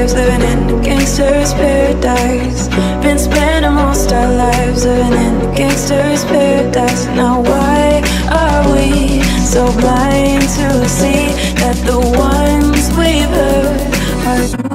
lives living in a gangster's paradise. Been spending most our lives living in a gangster's paradise. Now why are we so blind to see that the ones we've hurt are